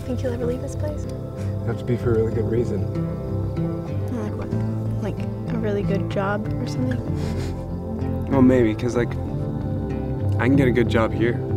Think you'll ever leave this place? Have to be for a really good reason. Like what? Like a really good job or something? Well, maybe, because, like, I can get a good job here.